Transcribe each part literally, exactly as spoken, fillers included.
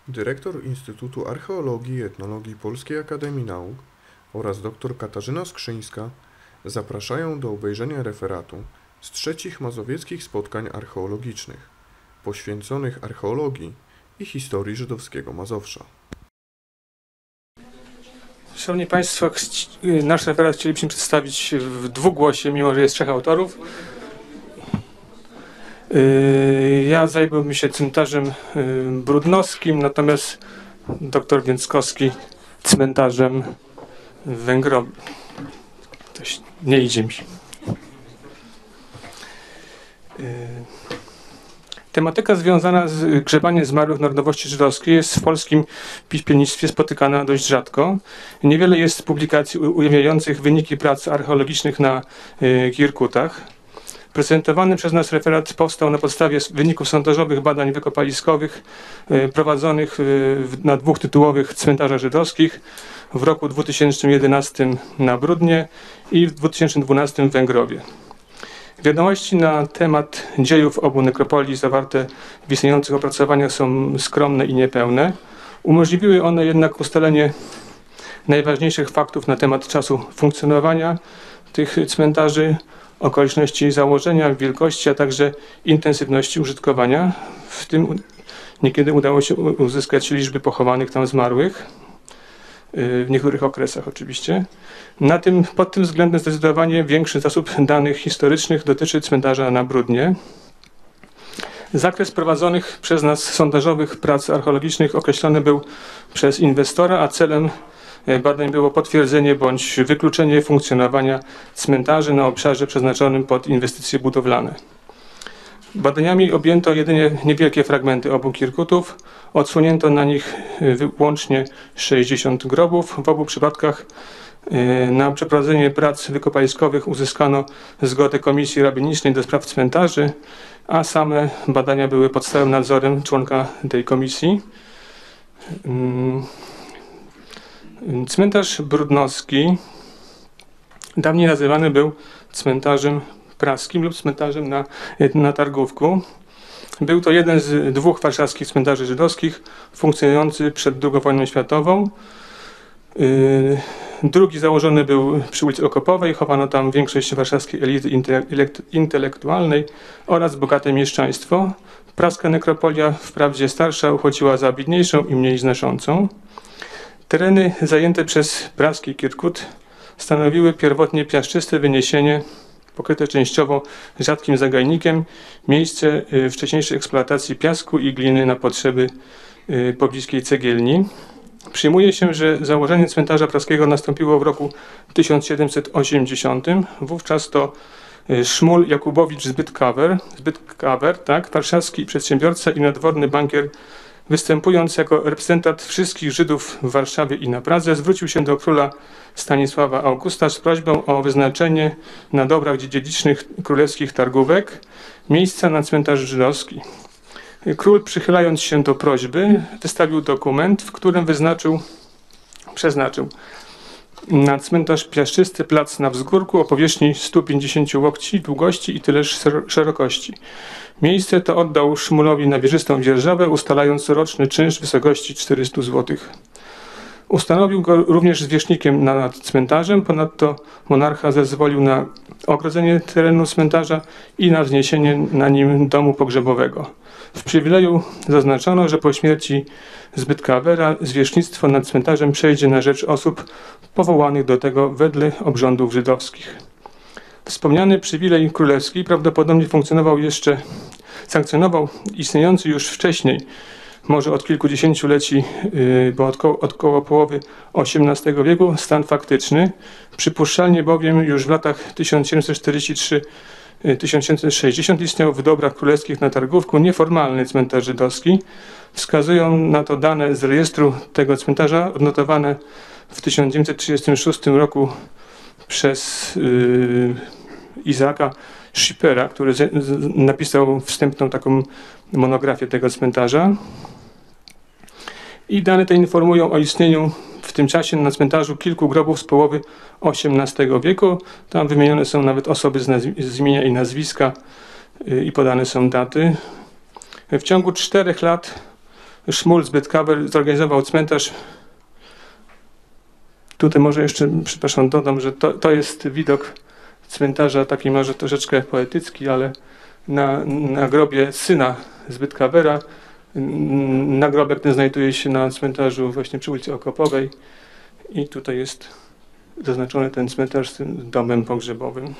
dyrektor Instytutu Archeologii i Etnologii Polskiej Akademii Nauk oraz dr Katarzyna Skrzyńska zapraszają do obejrzenia referatu z trzecich mazowieckich spotkań archeologicznych, poświęconych archeologii i historii żydowskiego Mazowsza. Szanowni Państwo, nasz referat chcielibyśmy przedstawić w dwugłosie, mimo że jest trzech autorów. Ja zajmowałbym się cmentarzem brudnowskim, natomiast dr Więckowski cmentarzem w Węgrowie. To nie idzie mi. Tematyka związana z grzebaniem zmarłych narodowości żydowskiej jest w polskim piśmiennictwie spotykana dość rzadko. Niewiele jest publikacji ujawniających wyniki prac archeologicznych na Kirkutach. Prezentowany przez nas referat powstał na podstawie wyników sondażowych badań wykopaliskowych prowadzonych na dwóch tytułowych cmentarzach żydowskich w roku dwa tysiące jedenastym na Brudnie i w dwa tysiące dwunastym w Węgrowie. Wiadomości na temat dziejów obu nekropolii zawarte w istniejących opracowaniach są skromne i niepełne. Umożliwiły one jednak ustalenie najważniejszych faktów na temat czasu funkcjonowania tych cmentarzy, okoliczności założenia, wielkości, a także intensywności użytkowania. W tym niekiedy udało się uzyskać liczby pochowanych tam zmarłych, w niektórych okresach oczywiście. Na tym, pod tym względem zdecydowanie większy zasób danych historycznych dotyczy cmentarza na Brudnie. Zakres prowadzonych przez nas sondażowych prac archeologicznych określony był przez inwestora, a celem badań było potwierdzenie bądź wykluczenie funkcjonowania cmentarzy na obszarze przeznaczonym pod inwestycje budowlane. Badaniami objęto jedynie niewielkie fragmenty obu Kirkutów. Odsłonięto na nich łącznie sześćdziesiąt grobów. W obu przypadkach na przeprowadzenie prac wykopaliskowych uzyskano zgodę Komisji Rabinicznej do spraw cmentarzy, a same badania były pod stałym nadzorem członka tej komisji. Cmentarz brudnowski dawniej nazywany był cmentarzem praskim lub cmentarzem na, na Targówku. Był to jeden z dwóch warszawskich cmentarzy żydowskich funkcjonujący przed drugą wojną światową. Drugi założony był przy ulicy Okopowej, chowano tam większość warszawskiej elity intelektualnej oraz bogate mieszczaństwo. Praska nekropolia, wprawdzie starsza, uchodziła za biedniejszą i mniej znoszącą. Tereny zajęte przez praski Kirkut stanowiły pierwotnie piaszczyste wyniesienie, pokryte częściowo rzadkim zagajnikiem, miejsce wcześniejszej eksploatacji piasku i gliny na potrzeby pobliskiej cegielni. Przyjmuje się, że założenie cmentarza praskiego nastąpiło w roku tysiąc siedemset osiemdziesiątym. Wówczas to Szmul Jakubowicz Zbytkawer, Zbytkawer, tak, warszawski przedsiębiorca i nadworny bankier, występując jako reprezentant wszystkich Żydów w Warszawie i na Pradze, zwrócił się do króla Stanisława Augusta z prośbą o wyznaczenie na dobrach dziedzicznych królewskich targówek miejsca na cmentarz żydowski. Król, przychylając się do prośby, wystawił dokument, w którym wyznaczył, przeznaczył na cmentarz piaszczysty plac na wzgórku o powierzchni stu pięćdziesięciu łokci długości i tyleż szerokości. Miejsce to oddał Szmulowi na wieżystą dzierżawę, ustalając roczny czynsz w wysokości czterystu złotych. Ustanowił go również zwierzchnikiem nad cmentarzem, ponadto monarcha zezwolił na ogrodzenie terenu cmentarza i na wzniesienie na nim domu pogrzebowego. W przywileju zaznaczono, że po śmierci Zbytkawera zwierzchnictwo nad cmentarzem przejdzie na rzecz osób powołanych do tego wedle obrządów żydowskich. Wspomniany przywilej królewski prawdopodobnie funkcjonował jeszcze, sankcjonował istniejący już wcześniej, może od kilkudziesięcioleci, bo od koło, od koło połowy osiemnastego wieku, stan faktyczny. Przypuszczalnie bowiem już w latach tysiąc siedemset czterdziesty trzeci do tysiąc siedemset sześćdziesiątego istniał w dobrach królewskich na Targówku nieformalny cmentarz żydowski. Wskazują na to dane z rejestru tego cmentarza odnotowane w tysiąc dziewięćset trzydziestym szóstym roku przez yy, Izaaka Schippera, który z, z, napisał wstępną taką monografię tego cmentarza. I dane te informują o istnieniu w tym czasie na cmentarzu kilku grobów z połowy osiemnastego wieku. Tam wymienione są nawet osoby z, z imienia i nazwiska yy, i podane są daty. W ciągu czterech lat Szmul z Bytkawer zorganizował cmentarz. Tutaj może jeszcze, przepraszam, dodam, że to, to jest widok cmentarza, taki może troszeczkę poetycki, ale na, na grobie syna z Bytkawera. Nagrobek ten znajduje się na cmentarzu właśnie przy ulicy Okopowej i tutaj jest zaznaczony ten cmentarz z tym domem pogrzebowym.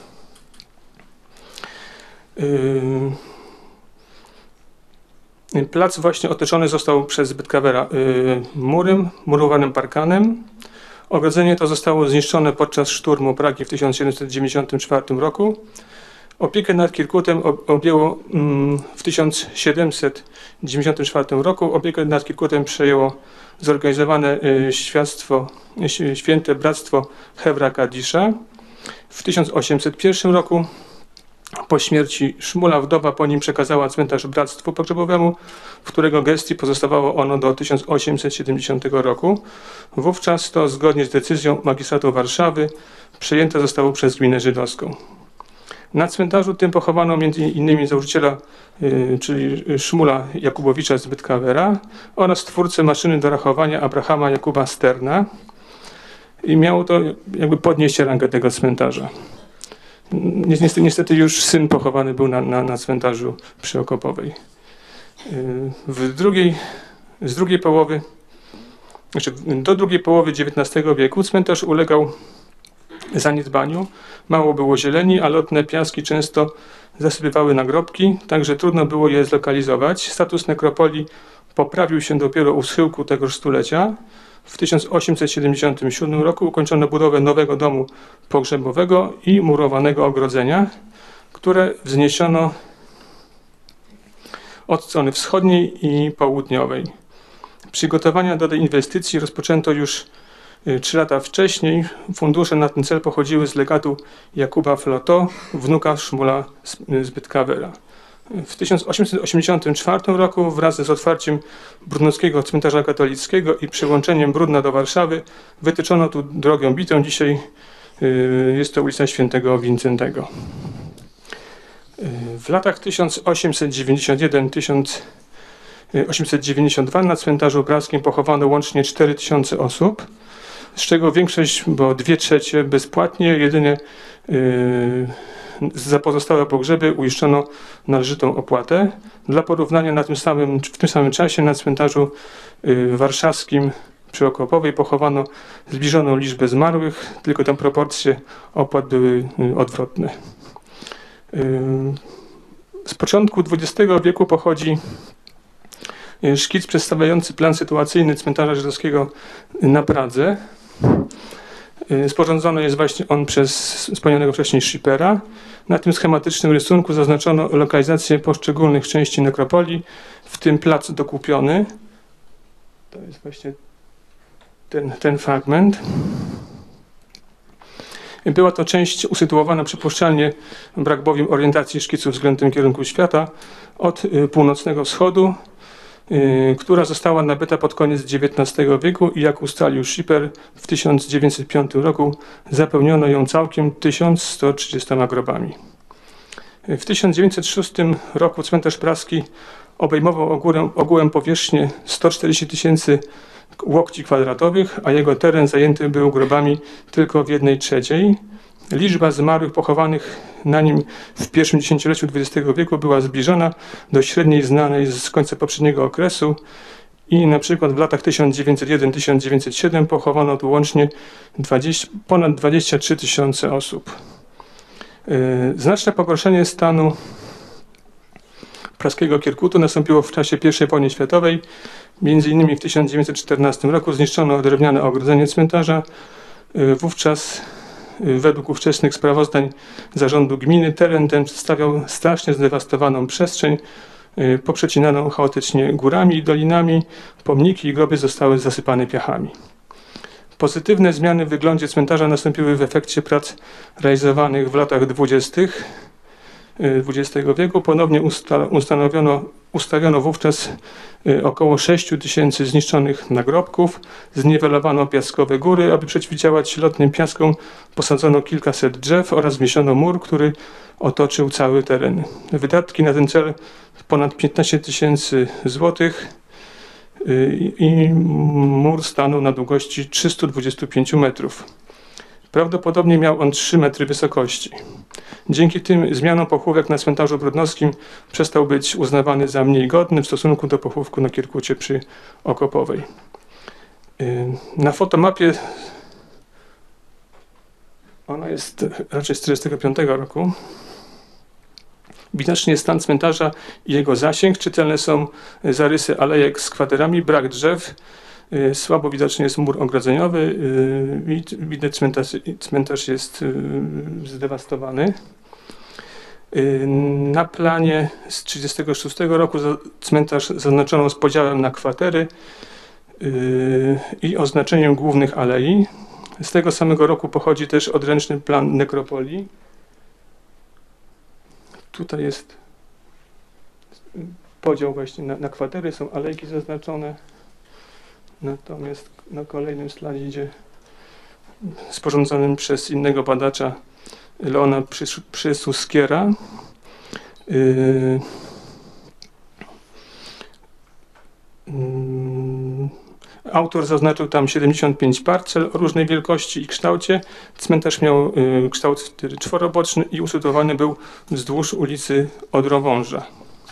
Plac właśnie otoczony został przez Bytkawera murem, murowanym parkanem. Ogrodzenie to zostało zniszczone podczas szturmu Pragi w tysiąc siedemset dziewięćdziesiątym czwartym roku. Opiekę nad Kirkutem objęło w tysiąc siedemset dziewięćdziesiątym czwartym roku. Opiekę nad Kirkutem przejęło zorganizowane świadstwo, Święte Bractwo Hewra Kadisza. W tysiąc osiemset pierwszym roku po śmierci Szmula wdowa po nim przekazała cmentarz Bractwu Pogrzebowemu, w którego gestii pozostawało ono do tysiąc osiemset siedemdziesiątego roku. Wówczas to zgodnie z decyzją magistratu Warszawy przejęte zostało przez gminę żydowską. Na cmentarzu tym pochowano między innymi założyciela, yy, czyli Szmula Jakubowicza z Bytkawera oraz twórcę maszyny do rachowania Abrahama Jakuba Sterna i miało to jakby podnieść rangę tego cmentarza. Niestety, niestety już syn pochowany był na, na, na cmentarzu przy Okopowej. Yy, w drugiej, z drugiej połowy, znaczy do drugiej połowy dziewiętnastego wieku cmentarz ulegał zaniedbaniu. Mało było zieleni, a lotne piaski często zasypywały nagrobki, także trudno było je zlokalizować. Status nekropolii poprawił się dopiero u schyłku tegoż stulecia. W tysiąc osiemset siedemdziesiątym siódmym roku ukończono budowę nowego domu pogrzebowego i murowanego ogrodzenia, które wzniesiono od strony wschodniej i południowej. Przygotowania do tej inwestycji rozpoczęto już Trzy lata wcześniej. Fundusze na ten cel pochodziły z legatu Jakuba Floto, wnuka Szmula z Bytkawera. W tysiąc osiemset osiemdziesiątym czwartym roku wraz z otwarciem Brudnowskiego Cmentarza Katolickiego i przyłączeniem Brudna do Warszawy wytyczono tu drogę bitą. Dzisiaj y, jest to ulica Świętego Wincentego. Y, w latach tysiąc osiemset dziewięćdziesiątym pierwszym do tysiąc osiemset dziewięćdziesiątego drugiego na cmentarzu praskim pochowano łącznie cztery tysiące osób, z czego większość, bo dwie trzecie bezpłatnie, jedynie yy, za pozostałe pogrzeby uiszczono należytą opłatę. Dla porównania na tym samym, w tym samym czasie na cmentarzu yy, warszawskim przy Okopowej pochowano zbliżoną liczbę zmarłych, tylko tam proporcje opłat były yy, odwrotne. Yy, z początku dwudziestego wieku pochodzi szkic przedstawiający plan sytuacyjny cmentarza żydowskiego na Pradze. Sporządzony jest właśnie on przez wspomnianego wcześniej Schippera. Na tym schematycznym rysunku zaznaczono lokalizację poszczególnych części nekropolii, w tym plac dokupiony. To jest właśnie ten, ten fragment. Była to część usytuowana przypuszczalnie, brak bowiem orientacji szkicu względem kierunku świata, od północnego wschodu, Yy, która została nabyta pod koniec dziewiętnastego wieku i jak ustalił Schipper w tysiąc dziewięćset piątym roku zapełniono ją całkiem tysiąc sto trzydziestoma grobami. Yy, w tysiąc dziewięćset szóstym roku cmentarz praski obejmował ogółem, ogółem powierzchnię sto czterdzieści tysięcy łokci kwadratowych, a jego teren zajęty był grobami tylko w jednej trzeciej. Liczba zmarłych pochowanych na nim w pierwszym dziesięcioleciu dwudziestego wieku była zbliżona do średniej znanej z końca poprzedniego okresu i na przykład w latach tysiąc dziewięćset jeden do tysiąc dziewięćset siedem pochowano tu łącznie dwadzieścia, ponad dwadzieścia trzy tysiące osób. Yy, znaczne pogorszenie stanu praskiego Kirkutu nastąpiło w czasie pierwszej wojny światowej. Między innymi w tysiąc dziewięćset czternastym roku zniszczono drewniane ogrodzenie cmentarza. Yy, wówczas według ówczesnych sprawozdań zarządu gminy teren ten przedstawiał strasznie zdewastowaną przestrzeń, poprzecinaną chaotycznie górami i dolinami. Pomniki i groby zostały zasypane piachami. Pozytywne zmiany w wyglądzie cmentarza nastąpiły w efekcie prac realizowanych w latach dwudziestych dwudziestego wieku. Ponownie ustanowiono, ustawiono wówczas około sześć tysięcy zniszczonych nagrobków, zniwelowano piaskowe góry, aby przeciwdziałać lotnym piaskom posadzono kilkaset drzew oraz wzniesiono mur, który otoczył cały teren. Wydatki na ten cel ponad piętnaście tysięcy złotych. i mur stanął na długości trzystu dwudziestu pięciu metrów. Prawdopodobnie miał on trzy metry wysokości. Dzięki tym zmianom pochówek na cmentarzu brodnowskim przestał być uznawany za mniej godny w stosunku do pochówku na Kierkucie przy Okopowej. Na fotomapie, ona jest raczej z tysiąc dziewięćset czterdziestego piątego roku, widoczny jest stan cmentarza i jego zasięg. Czytelne są zarysy alejek z kwaterami, brak drzew. Słabo widoczny jest mur ogrodzeniowy. Widać, cmentarz, cmentarz jest zdewastowany. Na planie z tysiąc dziewięćset trzydziestego szóstego roku cmentarz zaznaczono z podziałem na kwatery i oznaczeniem głównych alei. Z tego samego roku pochodzi też odręczny plan nekropolii. Tutaj jest podział właśnie na, na kwatery, są alejki zaznaczone. Natomiast na kolejnym slajdzie sporządzonym przez innego badacza, Leona Przysuskiera, yy, yy, autor zaznaczył tam siedemdziesiąt pięć parcel o różnej wielkości i kształcie. Cmentarz miał yy, kształt czworoboczny i usytuowany był wzdłuż ulicy Odrowąża.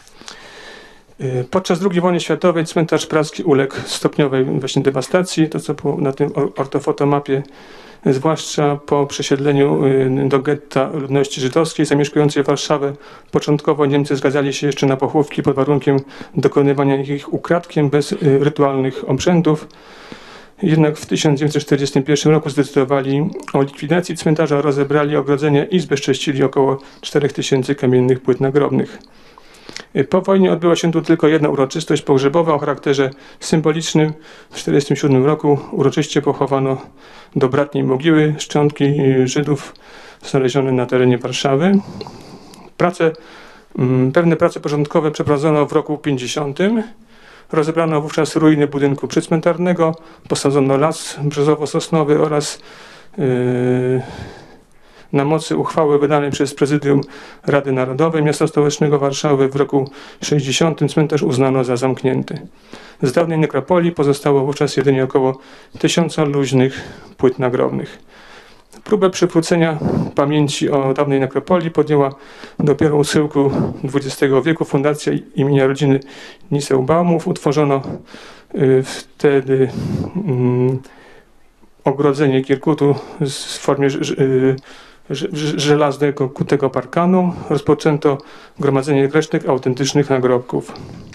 Podczas drugiej wojny światowej cmentarz praski uległ stopniowej właśnie dewastacji, to co było na tym ortofotomapie, zwłaszcza po przesiedleniu do getta ludności żydowskiej zamieszkującej Warszawę. Początkowo Niemcy zgadzali się jeszcze na pochówki pod warunkiem dokonywania ich ukradkiem bez rytualnych obrzędów. Jednak w tysiąc dziewięćset czterdziestym pierwszym roku zdecydowali o likwidacji cmentarza, rozebrali ogrodzenia i zbezcześcili około czterech tysięcy kamiennych płyt nagrobnych. Po wojnie odbyła się tu tylko jedna uroczystość pogrzebowa o charakterze symbolicznym. W tysiąc dziewięćset czterdziestym siódmym roku uroczyście pochowano do bratniej mogiły szczątki Żydów znalezione na terenie Warszawy. Prace, pewne prace porządkowe przeprowadzono w roku pięćdziesiątym. Rozebrano wówczas ruiny budynku przycmentarnego, posadzono las brzozowo-sosnowy oraz yy, na mocy uchwały wydanej przez Prezydium Rady Narodowej Miasta Stołecznego Warszawy w roku sześćdziesiątym cmentarz uznano za zamknięty. Z dawnej nekropolii pozostało wówczas jedynie około tysiąca luźnych płyt nagrobnych. Próbę przywrócenia pamięci o dawnej nekropolii podjęła dopiero u schyłku dwudziestego wieku Fundacja imienia rodziny Nissebaumów. Utworzono y, wtedy y, ogrodzenie Kirkutu w formie y, żelaznego kutego parkanu. Rozpoczęto gromadzenie resztek autentycznych nagrobków.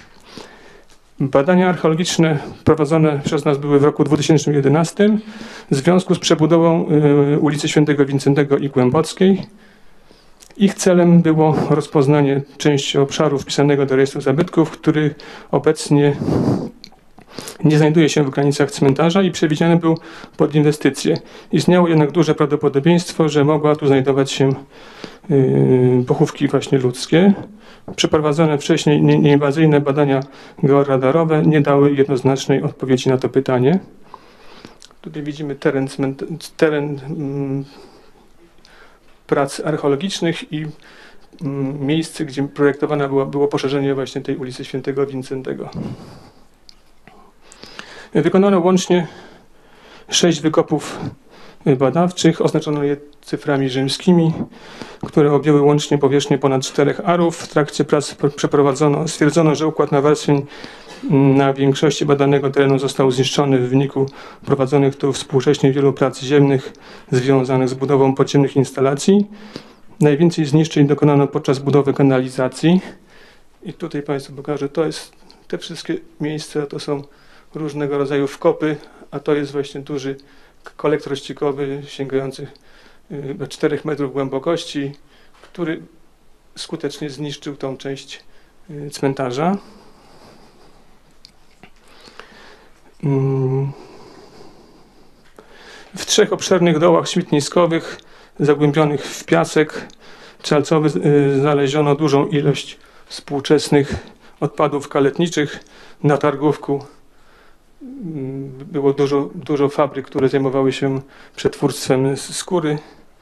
Badania archeologiczne prowadzone przez nas były w roku dwa tysiące jedenastym w związku z przebudową y, ulicy Świętego Wincentego i Głębockiej. Ich celem było rozpoznanie części obszaru wpisanego do rejestru zabytków, który obecnie nie znajduje się w granicach cmentarza i przewidziany był pod inwestycje. Istniało jednak duże prawdopodobieństwo, że mogła tu znajdować się yy, pochówki właśnie ludzkie. Przeprowadzone wcześniej nieinwazyjne badania georadarowe nie dały jednoznacznej odpowiedzi na to pytanie. Tutaj widzimy teren, teren mm, prac archeologicznych i mm, miejsce, gdzie projektowane było, było poszerzenie właśnie tej ulicy Świętego Wincentego. Wykonano łącznie sześć wykopów badawczych, oznaczono je cyframi rzymskimi, które objęły łącznie powierzchnię ponad czterech arów. W trakcie prac przeprowadzono, stwierdzono, że układ nawarstwień na większości badanego terenu został zniszczony w wyniku prowadzonych tu współcześnie wielu prac ziemnych związanych z budową podziemnych instalacji. Najwięcej zniszczeń dokonano podczas budowy kanalizacji. I tutaj Państwu pokażę, to jest te wszystkie miejsca, to są różnego rodzaju wkopy, a to jest właśnie duży kolektor ściekowy sięgający do czterech metrów głębokości, który skutecznie zniszczył tą część cmentarza. W trzech obszernych dołach śmietniskowych zagłębionych w piasek czalcowy znaleziono dużą ilość współczesnych odpadów kaletniczych. Na targówku było dużo, dużo fabryk, które zajmowały się przetwórstwem skóry.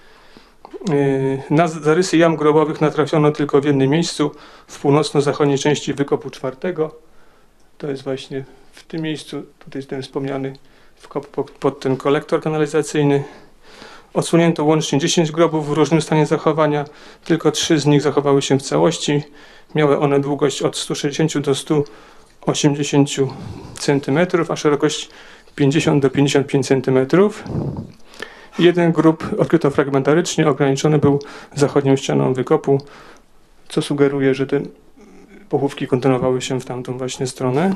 Na zarysy jam grobowych natrafiono tylko w jednym miejscu, w północno-zachodniej części wykopu czwartego. To jest właśnie w tym miejscu, tutaj ten wspomniany wkop pod, pod ten kolektor kanalizacyjny. Odsunięto łącznie dziesięć grobów w różnym stanie zachowania, tylko trzy z nich zachowały się w całości. Miały one długość od stu sześćdziesięciu do stu osiemdziesięciu centymetrów, a szerokość pięćdziesiąt do pięćdziesięciu pięciu centymetrów. Jeden grób odkryto fragmentarycznie, ograniczony był zachodnią ścianą wykopu, co sugeruje, że te pochówki kontynuowały się w tamtą właśnie stronę.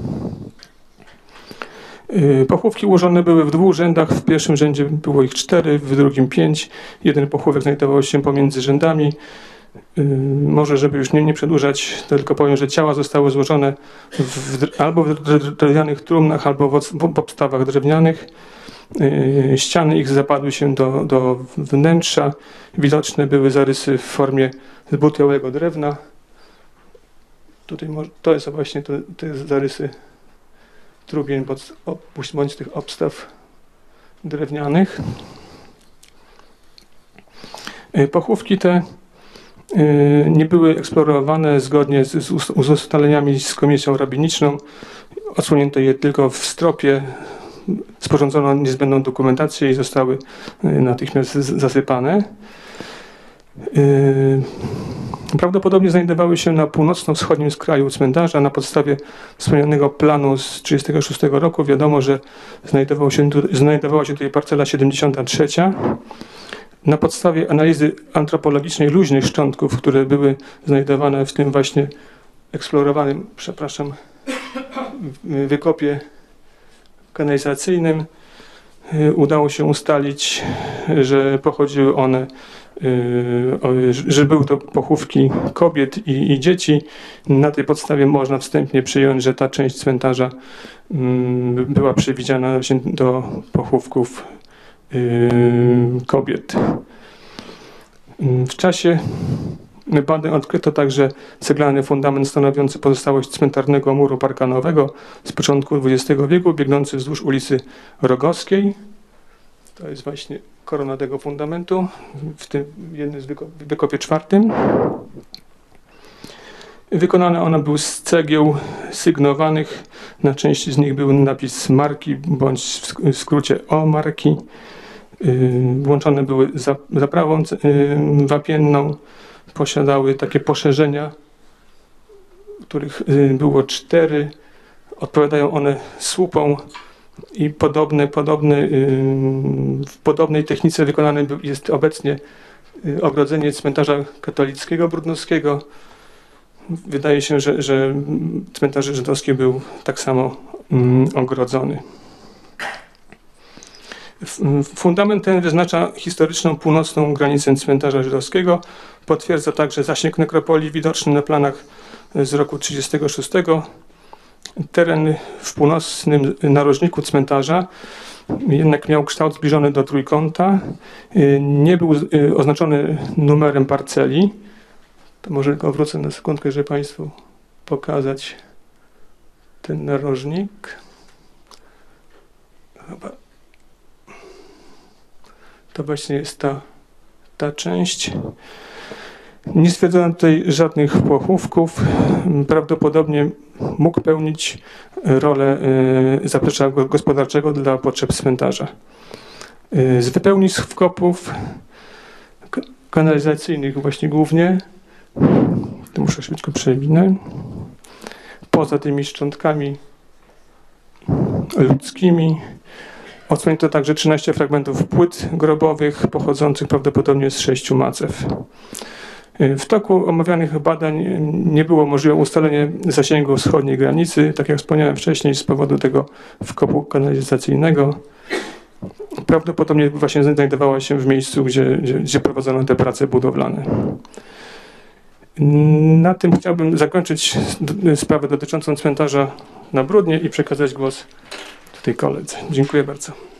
Pochówki ułożone były w dwóch rzędach. W pierwszym rzędzie było ich cztery, w drugim pięć. Jeden pochówek znajdował się pomiędzy rzędami. Może, żeby już nie, nie przedłużać, to tylko powiem, że ciała zostały złożone w, albo w drewnianych trumnach, albo w, w podstawach drewnianych. Ściany ich zapadły się do, do wnętrza. Widoczne były zarysy w formie zbutwiałego drewna. Tutaj może, to jest właśnie to, te zarysy trubien bądź, bądź tych obstaw drewnianych. Pochówki te nie były eksplorowane zgodnie z, z, z ustaleniami z komisją rabiniczną. Odsłonięto je tylko w stropie, sporządzono niezbędną dokumentację i zostały natychmiast zasypane. Prawdopodobnie znajdowały się na północno-wschodnim skraju cmentarza. Na podstawie wspomnianego planu z tysiąc dziewięćset trzydziestego szóstego roku wiadomo, że znajdowało się, znajdowała się tutaj parcela siedemdziesiąta trzecia. Na podstawie analizy antropologicznej luźnych szczątków, które były znajdowane w tym właśnie eksplorowanym, przepraszam, wykopie kanalizacyjnym, udało się ustalić, że pochodziły one, że były to pochówki kobiet i, i dzieci. Na tej podstawie można wstępnie przyjąć, że ta część cmentarza była przewidziana do pochówków kobiet. W czasie badań odkryto także ceglany fundament stanowiący pozostałość cmentarnego muru parkanowego z początku dwudziestego wieku, biegnący wzdłuż ulicy Rogowskiej. To jest właśnie korona tego fundamentu, w tym jednym z wykopie czwartym. Wykonane one były z cegieł sygnowanych. Na części z nich był napis marki, bądź w skrócie O marki. Włączone były zaprawą wapienną. Posiadały takie poszerzenia, których było cztery. Odpowiadają one słupom i podobne, podobne, w podobnej technice wykonane jest obecnie ogrodzenie cmentarza katolickiego brudnowskiego. Wydaje się, że, że cmentarz żydowski był tak samo ogrodzony. Fundament ten wyznacza historyczną północną granicę cmentarza żydowskiego. Potwierdza także zasięg nekropolii widoczny na planach z roku tysiąc dziewięćset trzydziestego szóstego. Teren w północnym narożniku cmentarza jednak miał kształt zbliżony do trójkąta. Nie był oznaczony numerem parceli. To może tylko wrócę na sekundkę, żeby Państwu pokazać ten narożnik. Chyba to właśnie jest ta, ta część. Nie stwierdzono tutaj żadnych pochówków. Prawdopodobnie mógł pełnić rolę zaplecza gospodarczego dla potrzeb cmentarza. Z wypełnisk wkopów kanalizacyjnych właśnie głównie, to muszę szybko przewinę, poza tymi szczątkami ludzkimi odsłonięto także trzynaście fragmentów płyt grobowych pochodzących prawdopodobnie z sześciu macew. W toku omawianych badań nie było możliwe ustalenie zasięgu wschodniej granicy, tak jak wspomniałem wcześniej, z powodu tego wkopu kanalizacyjnego. Prawdopodobnie właśnie znajdowała się w miejscu, gdzie, gdzie, gdzie prowadzono te prace budowlane. Na tym chciałbym zakończyć sprawę dotyczącą cmentarza na Bródnie i przekazać głos tutaj koledze. Dziękuję bardzo.